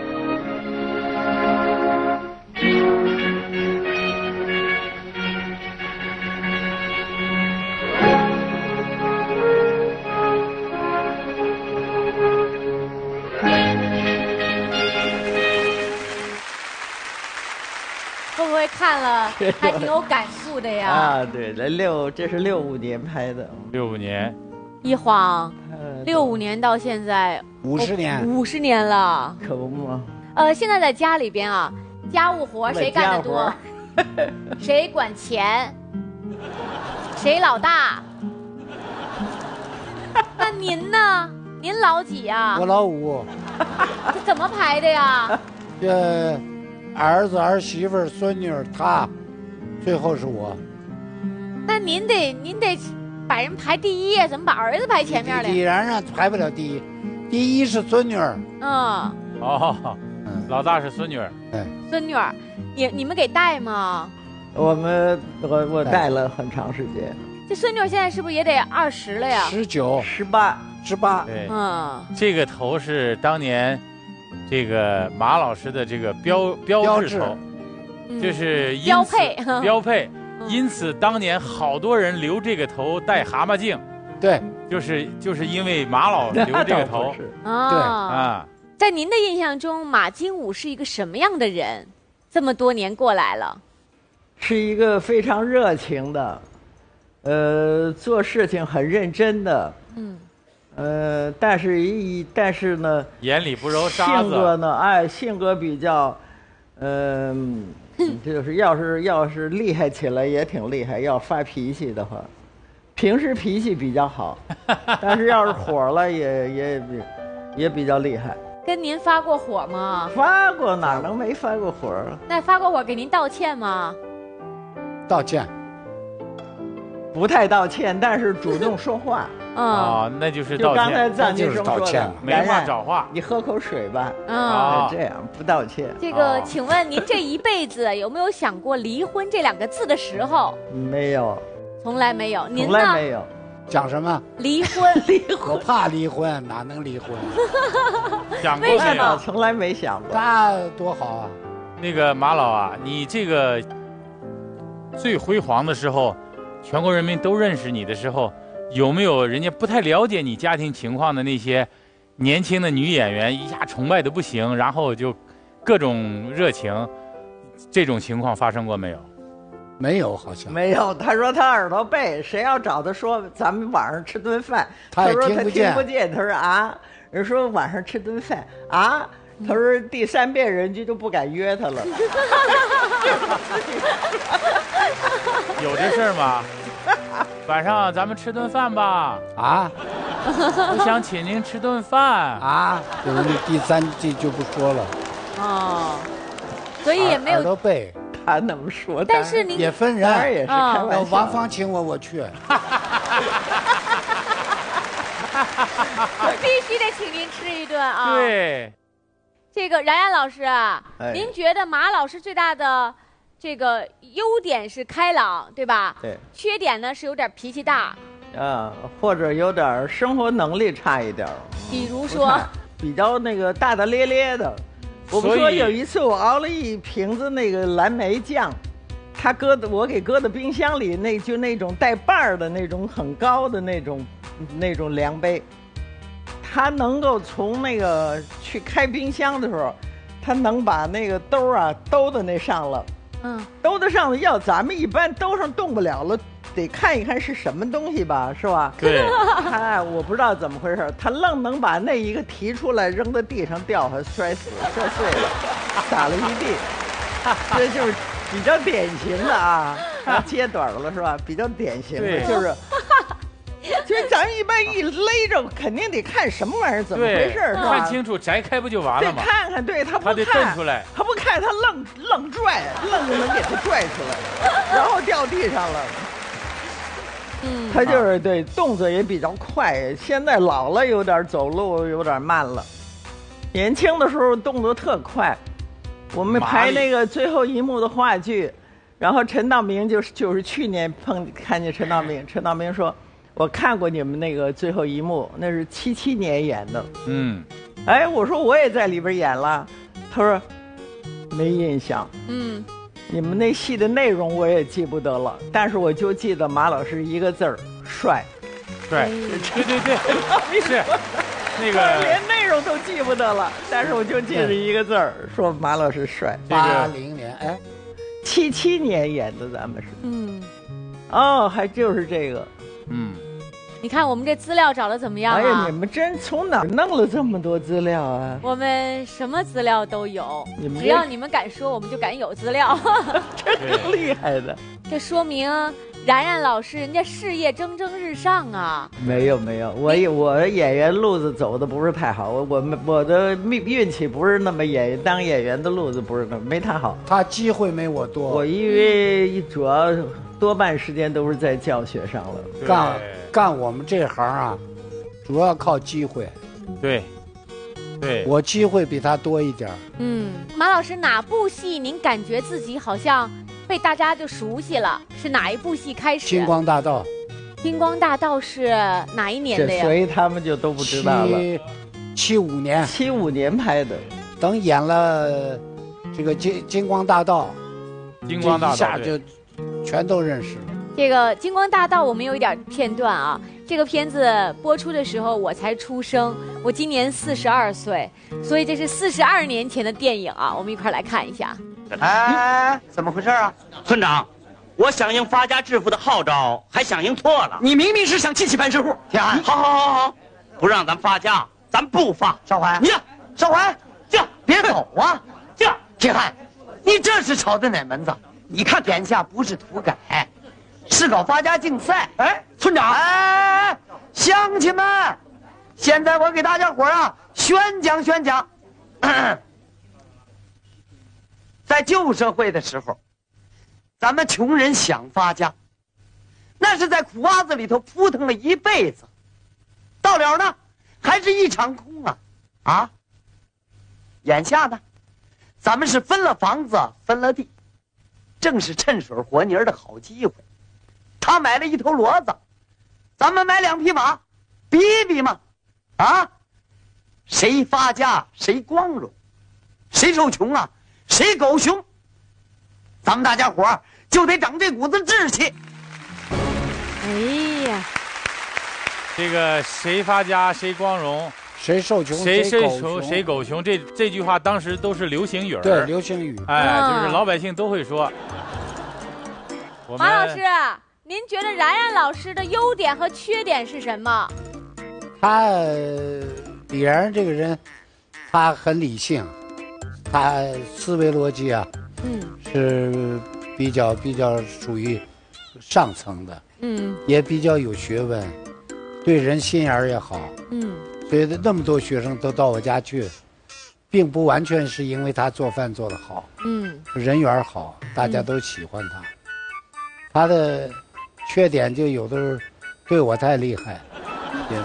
会不会看了还挺有感触的呀？ 啊，对，来六，这是六五年拍的。 六五年， 一晃，六五年到现在五十年， 五十年了， 可不嘛。 呃，现在在家里边啊，家务活谁干得多？谁管钱？谁老大？那您呢？您老几呀？ 我老五。 这怎么排的呀？ 这。儿子、儿媳妇、孙女，他，最后是我。 那您得您得把人排第一呀，怎么把儿子排前面了？ 必然上排不了第一，第一是孙女儿。 嗯。 哦，老大是孙女儿。 对。 孙女儿，你你们给带吗？ 我们我我带了很长时间。 这孙女儿现在是不是也得二十了呀？ 十九、 十八、 十八。 对。 嗯。 这个头是当年。这个马老师的这个标标志头， 嗯、 就是标配标配，嗯、因此当年好多人留这个头戴蛤蟆镜， 对， 就是就是因为马老留这个头， 啊， 对啊。 在您的印象中，马金武是一个什么样的人？这么多年过来了， 是一个非常热情的，呃，做事情很认真的，嗯。呃，但是一但是呢， 眼里不揉沙子。性格呢，哎，性格比较，嗯、呃，就是要是要是厉害起来也挺厉害，要发脾气的话，平时脾气比较好，但是要是火了也也也比较厉害。 跟您发过火吗？ 发过，哪能没发过火啊？ 那发过火给您道歉吗？ 道歉。 不太道歉，但是主动说话。 啊，那就是道歉。 就刚才臧先生说的， 没话找话。 你喝口水吧。 啊， 这样不道歉。 这个，请问您这一辈子有没有想过离婚这两个字的时候？ 没有， 从来没有。您呢？ 从来没有。 讲什么？ 离婚。 离婚。 我怕离婚，哪能离婚？ 想过没有？ 从来没想过。 那多好啊！ 那个马老啊，你这个最辉煌的时候。 全国人民都认识你的时候，有没有人家不太了解你家庭情况的那些年轻的女演员一下崇拜的不行，然后就各种热情，这种情况发生过没有？ 没有，好像没有。他说他耳朵背，谁要找他说咱们晚上吃顿饭， 他也说他听不见听不见。他说啊，人说晚上吃顿饭啊，他说第三遍人家就不敢约他了。 有这事儿吗？晚上咱们吃顿饭吧。 啊， 我想请您吃顿饭啊。就是那第三句就不说了。 哦，所以也没有耳朵背。 他那么说， 但是您也分人， 当然也是开玩笑。 王芳请我，我去。 我必须得请您吃一顿啊！ 对， 这个冉冉老师啊， 哎、 您觉得马老师最大的这个优点是开朗，对吧？ 对。 缺点呢是有点脾气大。 啊，或者有点生活能力差一点。 比如说， 比较那个大大咧咧的。我们说有一次我熬了一瓶子那个蓝莓酱，他搁的我给搁的冰箱里，那就那种带把儿的那种很高的那种那种量杯，他能够从那个去开冰箱的时候，他能把那个兜啊兜到那上了， 嗯， 兜得上了，要咱们一般兜上动不了了。得看一看是什么东西吧，是吧？ 对， 他我不知道怎么回事，他愣能把那一个提出来扔到地上掉下摔死摔碎了，撒了一地。这就是比较典型的啊，揭短了是吧？比较典型的就是，就是咱一般一勒着，肯定得看什么玩意儿，怎么回事是吧？ 看清楚摘开不就完了吗？ 得看看，对他不看， 他得瞪出来， 他不看，他愣愣拽，愣就能给他拽出来，然后掉地上了。 嗯， 他就是对动作也比较快，现在老了有点走路有点慢了，年轻的时候动作特快。我们排那个最后一幕的话剧，然后陈道明就是就是去年碰看见陈道明，陈道明说：“我看过你们那个最后一幕，那是七七年演的。” 嗯， 哎，我说我也在里边演了，他说没印象。 嗯。 你们那戏的内容我也记不得了，但是我就记得马老师一个字儿帅， 帅，对对对，是那个连内容都记不得了，但是我就记得一个字儿，说马老师帅。 八零年，哎， 七七年演的，咱们是， 嗯， 哦，还就是这个， 嗯。 你看我们这资料找的怎么样啊？ 哎呀，你们真从哪儿弄了这么多资料啊？ 我们什么资料都有， 你们只要你们敢说，我们就敢有资料。 这挺厉害的。 这说明冉冉老师人家事业蒸蒸日上啊。 没有没有，我我的演员路子走的不是太好，我我们我的运运气不是那么演当演员的路子不是那么没他好。 他机会没我多。 我因为主要多半时间都是在教学上了， 干干我们这行啊，主要靠机会。 对，对， 我机会比他多一点。 嗯，马老师哪部戏您感觉自己好像被大家就熟悉了？是哪一部戏开始？ 金光大道。 金光大道是哪一年的呀？ 所以他们就都不知道了。 七七五年， 七五年拍的。 等演了这个金金光大道， 金光大道一下就全都认识了。 这个《金光大道》我们有一点片段啊，这个片子播出的时候我才出生，我今年四十二岁，所以这是四十二年前的电影啊，我们一块来看一下。 哎，怎么回事啊？村长，我响应发家致富的号召，还响应错了。你明明是想气气班师户。铁汉，好好好好，不让咱发家，咱不发。少怀，你少怀，这别走啊！这铁汉，你这是吵的哪门子？你看眼下不是土改。是搞发家竞赛，哎，村长，哎，乡亲们，现在我给大家伙啊宣讲宣讲，在旧社会的时候，咱们穷人想发家，那是在苦洼子里头扑腾了一辈子，到了呢，还是一场空啊，啊！眼下呢，咱们是分了房子，分了地，正是趁水和泥的好机会。他买了一头骡子，咱们买两匹马，比一比嘛，啊，谁发家谁光荣，谁受穷啊谁狗熊，咱们大家伙就得长这股子志气。 哎呀， 这个谁发家谁光荣， 谁受穷谁谁狗谁穷穷谁狗穷，这这句话当时都是流行语儿。 对，流行语。 哎，就是老百姓都会说。我们马老师，您觉得然然老师的优点和缺点是什么？ 他李然这个人，他很理性，他思维逻辑啊， 嗯， 是比较比较属于上层的， 嗯， 也比较有学问，对人心眼儿也好， 嗯， 所以那么多学生都到我家去，并不完全是因为他做饭做得好， 嗯， 人缘好，大家都喜欢他。他的缺点就有的时候对我太厉害，也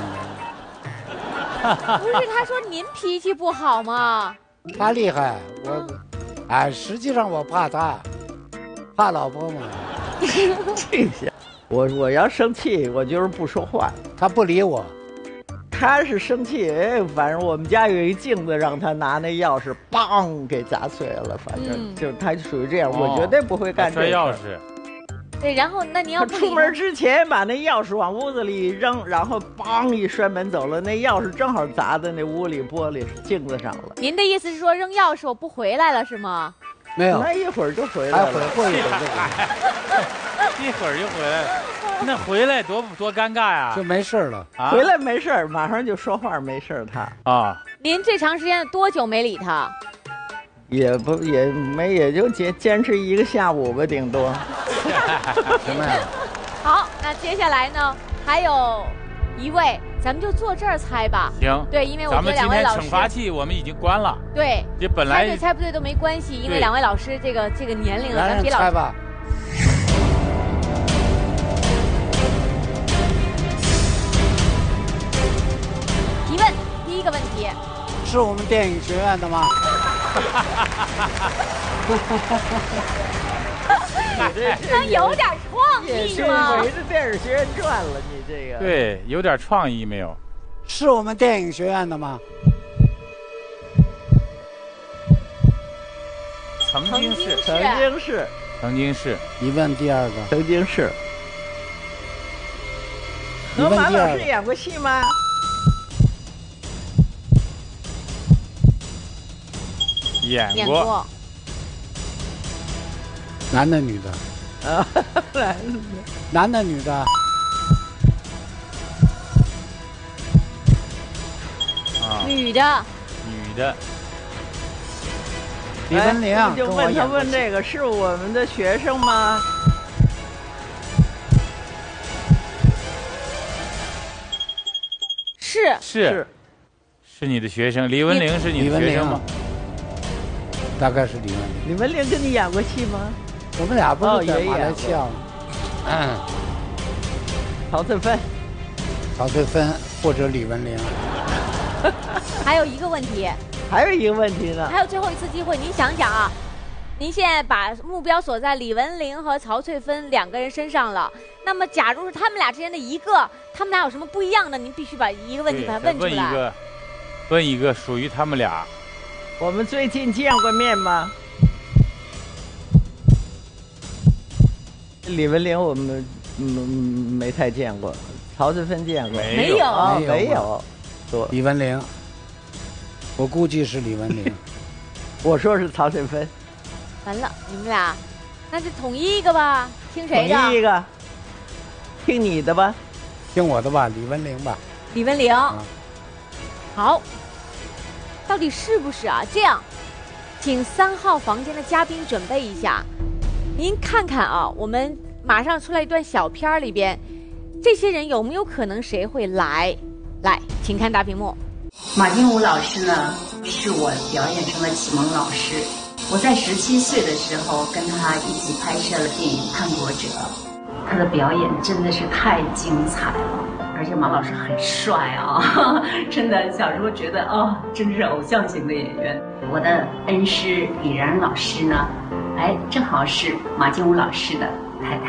不是，他说您脾气不好吗？ 他厉害，我，哎，实际上我怕他，怕老婆嘛。 这些，我我要生气，我就是不说话， 他不理我。 他是生气，哎，反正我们家有一镜子，让他拿那钥匙，梆给砸碎了。反正、 嗯、 就是他属于这样， 哦、 我绝对不会干这摔钥匙。 对，然后那您要他出门之前把那钥匙往屋子里一扔，然后梆一摔门走了，那钥匙正好砸在那屋里玻璃镜子上了。 您的意思是说扔钥匙我不回来了是吗？ 没有， 那一会儿就回来了， 还回过一会儿就回来，一会儿就回来了。那回来多多尴尬呀！ 就没事了、 啊，回来没事马上就说话，没事他啊。 您最长时间多久没理他？ 也不也没也就坚坚持一个下午吧，顶多。 什么呀？ 好，那接下来呢，还有一位，咱们就坐这儿猜吧。 行。 对，因为我觉得两位老师。 咱们今天惩罚器我们已经关了。 对。 这本来猜对猜不对都没关系，因为两位老师这个这个年龄了，咱比老师。 猜吧。 提问，第一个问题。 是我们电影学院的吗？ 能有点创意吗？ 围着电影学院转了，你这个。 对，有点创意没有？ 是我们电影学院的吗？ 曾经是， 曾经是， 曾经是。 你问第二个。 曾经是。和马老师演过戏吗？ 演演过。 男的女的？ 啊，男的。 男的女的？ 啊。 女的。 女的。 李文玲、哎、 就问他问这个是我们的学生吗？ 是是是你的学生，李文玲是你的学生吗？ 大概是李文玲。 李文玲跟你演过戏吗？ 我们俩不是在马来西亚吗？ 嗯。曹翠芬。 曹翠芬或者李文玲。 还有一个问题。 还有一个问题呢。 还有最后一次机会，您想想啊，您现在把目标锁在李文玲和曹翠芬两个人身上了。那么，假如是他们俩之间的一个，他们俩有什么不一样的？您必须把一个问题把它问出来。 问一个，问一个属于他们俩。 我们最近见过面吗？李文玲我们嗯没太见过，曹翠芬见过。 没有， 哦、没有。 李文玲。我估计是李文玲， 我说是曹翠芬。 完了，你们俩，那就统一一个吧，听谁的？ 统一一个，听你的吧， 听我的吧，李文玲吧。 李文玲，嗯、好，到底是不是啊？这样，请三号房间的嘉宾准备一下，您看看啊，我们马上出来一段小片里边，这些人有没有可能谁会来？来，请看大屏幕。 马金武老师呢，是我表演中的启蒙老师。我在十七岁的时候跟他一起拍摄了电影《叛国者》，他的表演真的是太精彩了，而且马老师很帅啊，真的小时候觉得哦，真是偶像型的演员。我的恩师李然老师呢，哎，正好是马金武老师的太太。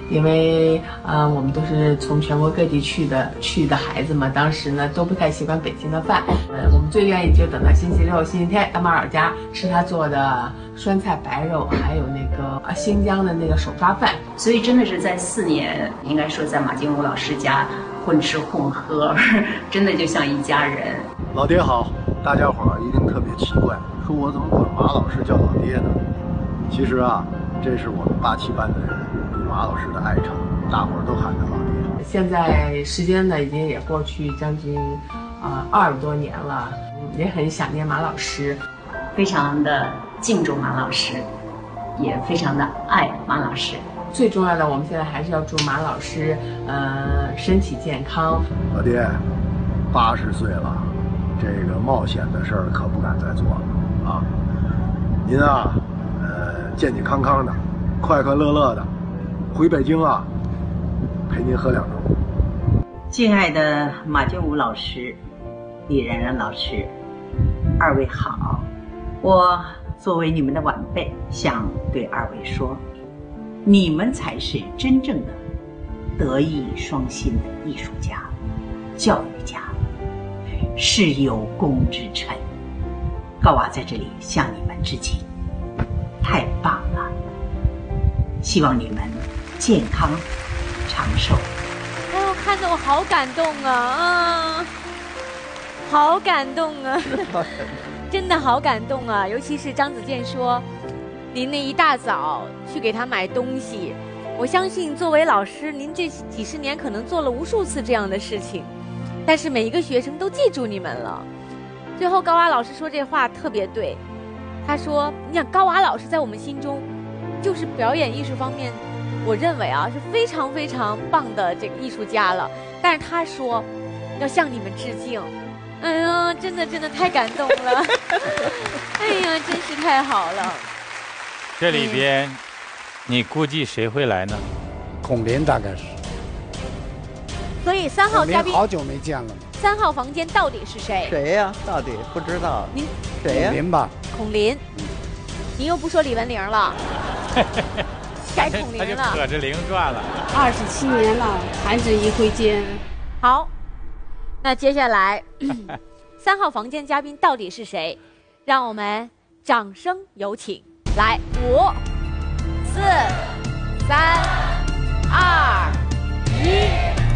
因为呃我们都是从全国各地去的去的孩子嘛，当时呢都不太习惯北京的饭，呃我们最愿意就等到星期六、星期天到妈老家吃他做的酸菜白肉，还有那个呃新疆的那个手抓饭。 所以真的是在四年，应该说在马金武老师家混吃混喝，真的就像一家人。 老爹好，大家伙儿一定特别奇怪，说我怎么管马老师叫老爹呢？其实啊，这是我们八七班的人对马老师的爱称，大伙儿都喊他老爹。 现在时间呢已经也过去将近啊二十多年了，也很想念马老师， 非常的敬重马老师，也非常的爱马老师。 最重要的，我们现在还是要祝马老师，呃，身体健康。 老爹，八十岁了，这个冒险的事儿可不敢再做了啊！您啊，呃，健健康康的，快快乐乐的，回北京啊，陪您喝两盅。 敬爱的马金武老师、李然然老师，二位好。我作为你们的晚辈，想对二位说，你们才是真正的德艺双馨的艺术家、教育家，是有功之臣。高娃在这里向你们致敬，太棒了！希望你们健康长寿。 哎呦，看得我好感动啊啊，好感动啊，真的好感动啊！尤其是张子健说，您那一大早去给他买东西，我相信作为老师，您这几十年可能做了无数次这样的事情，但是每一个学生都记住你们了。最后高娃老师说这话特别对，他说：“你想高娃老师在我们心中，就是表演艺术方面，我认为啊是非常非常棒的这个艺术家了。但是他说要向你们致敬。”哎呀，真的真的太感动了！哎呀，真是太好了。 这里边，你估计谁会来呢？ 孔林大概是。 所以三号嘉宾好久没见了。 三号房间到底是谁？ 谁呀、啊？到底不知道。 您谁呀、啊？ 孔林吧。 孔林。您又不说李文玲了，改孔林了。 他就可着零转了。 二十七年了，弹指一挥间。 好。那接下来，三号房间嘉宾到底是谁？让我们掌声有请！来，五、四、三、二、一。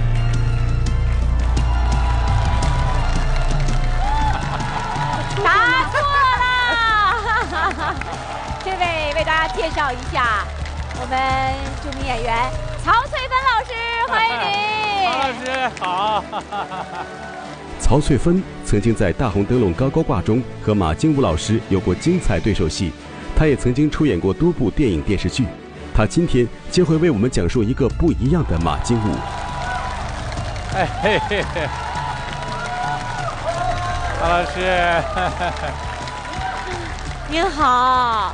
答错了！这位为大家介绍一下，我们著名演员曹翠芬老师，欢迎你。 曹老师好。 曹翠芬曾经在《大红灯笼高高挂》中和马金武老师有过精彩对手戏，她也曾经出演过多部电影电视剧。她今天将会为我们讲述一个不一样的马金武。 哎嘿嘿嘿，曹老师， 您好。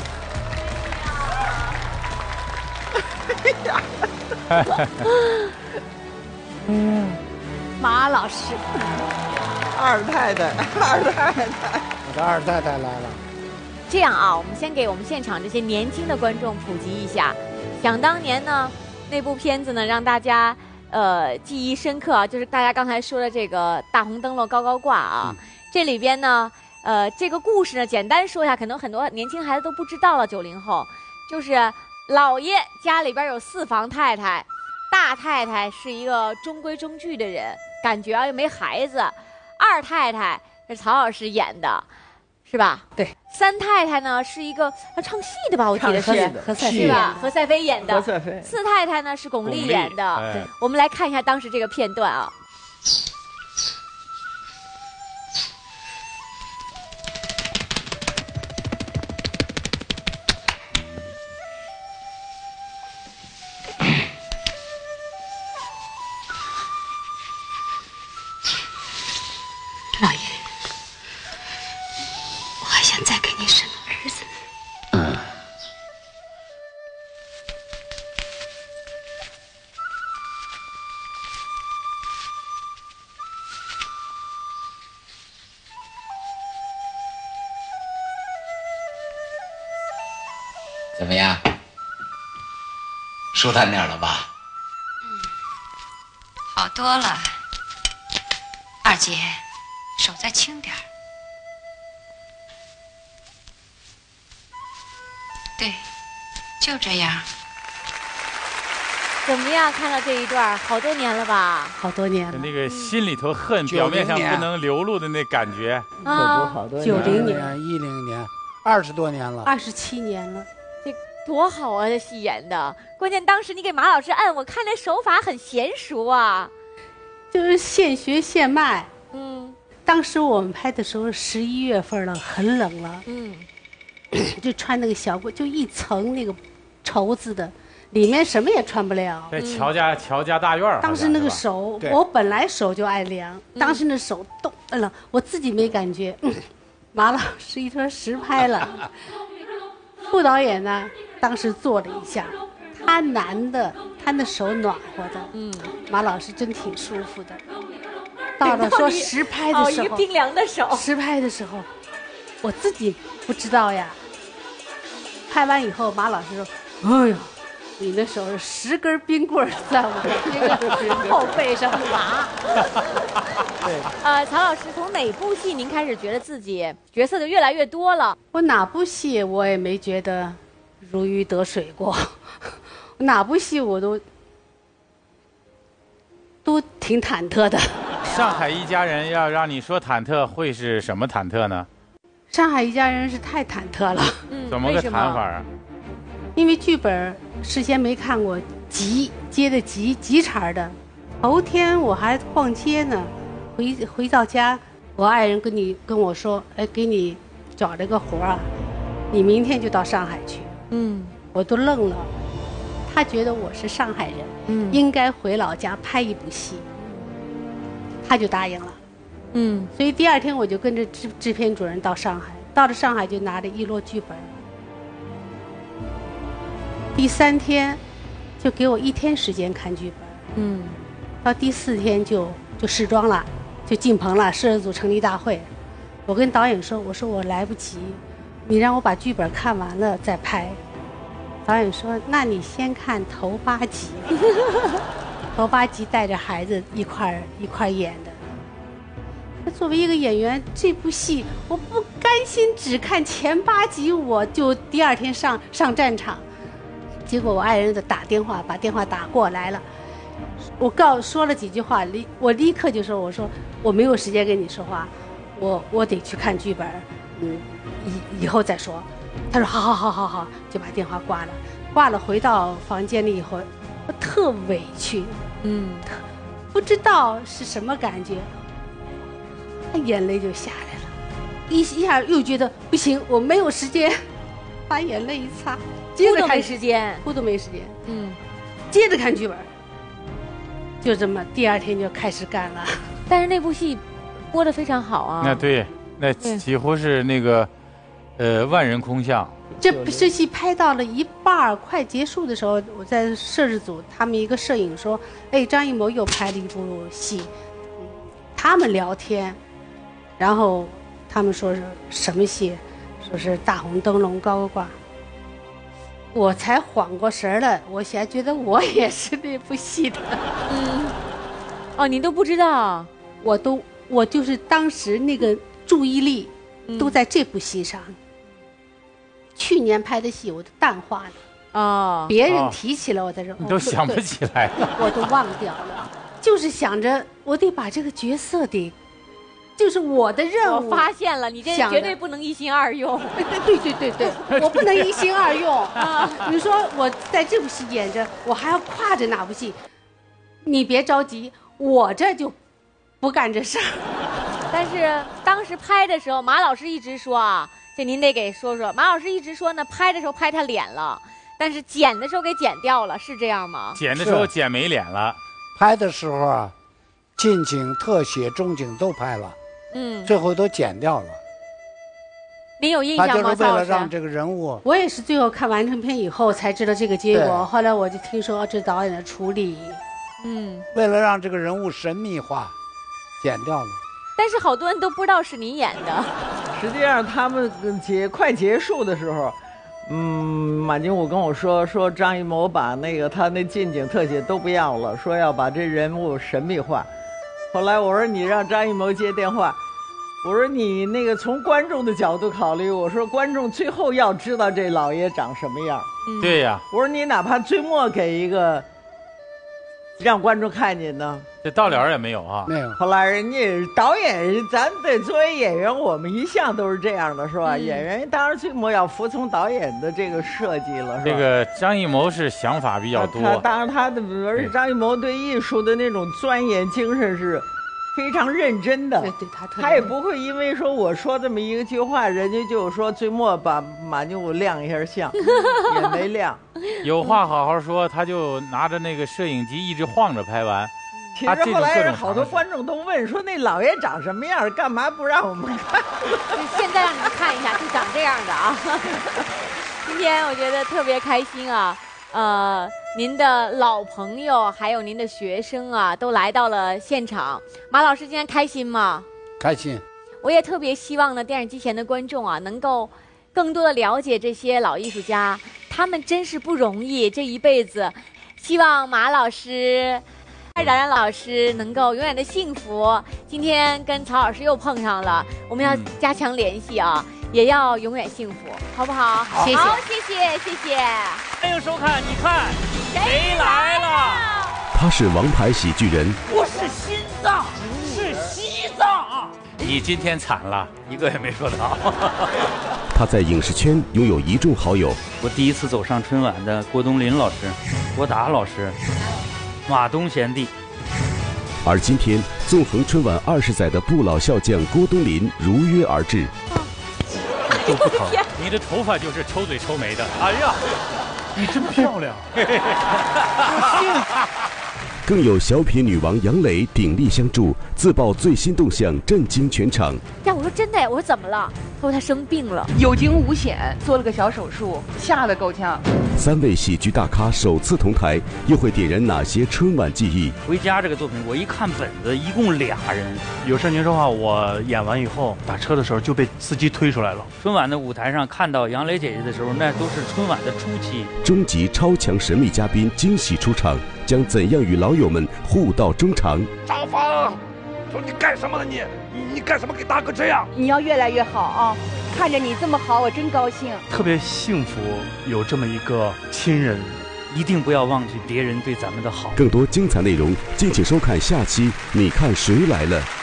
嗯， 马老师， 二太太，二太太， 我的二太太来了。 这样啊，我们先给我们现场这些年轻的观众普及一下。想当年呢，那部片子呢，让大家呃记忆深刻啊，就是大家刚才说的这个《大红灯笼高高挂》啊。嗯、这里边呢，呃，这个故事呢，简单说一下，可能很多年轻孩子都不知道了。九零后，就是老爷家里边有四房太太。大太太是一个中规中矩的人，感觉啊又没孩子。二太太是曹老师演的，是吧？ 对。 三太太呢是一个要唱戏的吧？我记得是何赛是吧？何赛飞演的。 何赛飞。 四太太呢是巩俐演的。 哎、 我们来看一下当时这个片段啊。 老爷，我还想再给你生个儿子。嗯。 怎么样？ 舒坦点了吧？ 好多了。二姐，手再轻点儿。对，就这样。 怎么样？看到这一段，好多年了吧？ 好多年了。 那个心里头恨，表面上不能流露的那感觉。 啊， 九零年、 一零年，二十多年了。 二十七年了。 这多好啊！这戏演的，关键当时你给马老师按，我看那手法很娴熟啊。 就是现学现卖。 嗯。 当时我们拍的时候，十一月份了，很冷了。 嗯。 就穿那个小裤，就一层那个绸子的，里面什么也穿不了。 在乔家乔家大院。 当时那个手，我本来手就爱凉，当时那手冻了，我自己没感觉。嗯、马老师一说实拍了，副导演呢，当时做了一下，他男的，他那手暖和的，嗯，马老师真挺舒服的。到了说实拍的时候， 哦，一个冰凉的手。 实拍的时候，我自己不知道呀。拍完以后，马老师说：“哎呀，你那手是十根冰棍在我这个后背上划。” 对。呃，曹老师，从哪部戏您开始觉得自己角色就越来越多了？ 我哪部戏我也没觉得如鱼得水过，哪部戏我都都挺忐忑的。 上海一家人要让你说忐忑，会是什么忐忑呢？ 上海一家人是太忐忑了。 嗯， 怎么个谈法啊？ 因为剧本事先没看过，急接的急急茬的。头天我还逛街呢，回回到家，我爱人跟你跟我说，哎，给你找了个活啊，你明天就到上海去。 嗯， 我都愣了。他觉得我是上海人，嗯，应该回老家拍一部戏，他就答应了。 嗯， 所以第二天我就跟着制制片主任到上海，到了上海就拿着一摞剧本。第三天，就给我一天时间看剧本。 嗯， 到第四天就就试妆了，就进棚了，摄制组成立大会。我跟导演说，我说我来不及，你让我把剧本看完了再拍。导演说，那你先看头八集，头八集带着孩子一块儿一块儿演的。作为一个演员，这部戏我不甘心只看前八集，我就第二天上上战场。结果我爱人的打电话，把电话打过来了。我告说了几句话，立我立刻就说：“我说我没有时间跟你说话，我我得去看剧本，嗯，以以后再说。”他说：“好好好好好，就把电话挂了。挂了，回到房间里以后，我特委屈， 嗯， 特不知道是什么感觉。眼泪就下来了，一一下又觉得不行，我没有时间，把眼泪一擦，接着看时间， 哭都没时间， 嗯， 接着看剧本，就这么第二天就开始干了。 但是那部戏播得非常好啊， 那对，那几乎是那个呃万人空巷。 这这戏拍到了一半快结束的时候，我在摄制组，他们一个摄影说：“哎，张艺谋又拍了一部戏。”他们聊天。然后他们说是什么戏？说是大红灯笼高高挂。我才缓过神来，我现在觉得我也是那部戏的。 嗯，哦，你都不知道， 我都我就是当时那个注意力都在这部戏上。嗯、去年拍的戏我都淡化了。 哦， 别人提起来我才说， 你都想不起来了， 我都忘掉了。就是想着我得把这个角色得。就是我的任务。 我发现了，你这绝对不能一心二用。 对对对对对，我不能一心二用啊！你说我在这部戏演着，我还要跨着哪部戏？你别着急，我这就不干这事儿。 但是当时拍的时候，马老师一直说啊，这您得给说说。马老师一直说呢，拍的时候拍他脸了，但是剪的时候给剪掉了，是这样吗？ 剪的时候剪没脸了， 拍的时候啊，近景、特写、中景都拍了。 嗯， 最后都剪掉了。 您有印象吗？ 他就是为了让这个人物。 我也是最后看完成片以后才知道这个结果，后来我就听说这导演的处理。 嗯， 为了让这个人物神秘化，剪掉了。 但是好多人都不知道是您演的。 实际上他们结快结束的时候， 嗯，马金武跟我说说张艺谋把那个他那近景特写都不要了，说要把这人物神秘化。后来我说你让张艺谋接电话，我说你那个从观众的角度考虑，我说观众最后要知道这老爷长什么样。 嗯、对呀。 我说你哪怕最末给一个让观众看见呢。 这到了也没有啊， 没有。 后来人家导演，咱得作为演员，我们一向都是这样的，是吧？嗯、演员当然最末要服从导演的这个设计了，是吧？ 这个张艺谋是想法比较多， 他当然他的，而且张艺谋对艺术的那种钻研精神是非常认真的。 对对，他特他也不会因为说我说这么一个句话，人家就说最末把马金武亮一下相，也没亮。 有话好好说，他就拿着那个摄影机一直晃着拍完。 其实后来好多观众都问说那老爷长什么样，干嘛不让我们看？ 现在让你们看一下，就长这样的啊！今天我觉得特别开心啊，呃，您的老朋友还有您的学生啊，都来到了现场。马老师今天开心吗？ 开心。 我也特别希望呢，电视机前的观众啊，能够更多的了解这些老艺术家，他们真是不容易，这一辈子。希望马老师。冉冉老师能够永远的幸福。今天跟曹老师又碰上了，我们要加强联系啊，嗯、也要永远幸福，好不好？ 好， 谢谢，好，谢谢，谢谢。 欢迎收看，你看谁来了？ 他是王牌喜剧人， 不是心脏，是西藏。 你今天惨了， 一个也没说到。 他在影视圈拥有一众好友。 我第一次走上春晚的郭冬临老师、郭达老师。马东贤弟， 而今天纵横春晚二十载的不老笑将郭冬临如约而至。 都不疼，你的头发就是抽嘴抽眉的。 哎呀，你真漂亮！ 更有小品女王杨磊鼎力相助，自曝最新动向，震惊全场。 呀，我说真的，我说怎么了？他说他生病了， 有惊无险，做了个小手术，吓得够呛。 三位喜剧大咖首次同台，又会点燃哪些春晚记忆？ 回家这个作品，我一看本子，一共俩人。有事您说话，我演完以后打车的时候就被司机推出来了。春晚的舞台上看到杨磊姐姐的时候，那都是春晚的初期。 终极超强神秘嘉宾惊喜出场，将怎样与老友们互道衷肠？ 张芳，说你干什么呢你？你你干什么给大哥这样？ 你要越来越好啊！看着你这么好，我真高兴。 特别幸福，有这么一个亲人，一定不要忘记别人对咱们的好。 更多精彩内容，敬请收看下期《你看谁来了》。